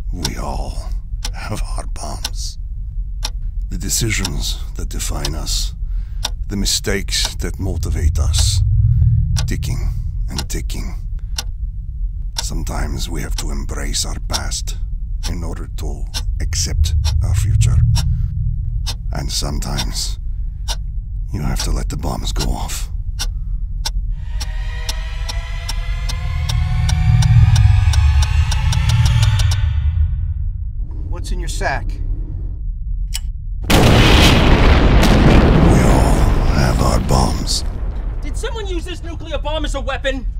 We all have our bombs. The decisions that define us, the mistakes that motivate us, ticking and ticking. Sometimes we have to embrace our past in order to accept our future. And sometimes you have to let the bombs go off. What's in your sack? We all have our bombs. Did someone use this nuclear bomb as a weapon?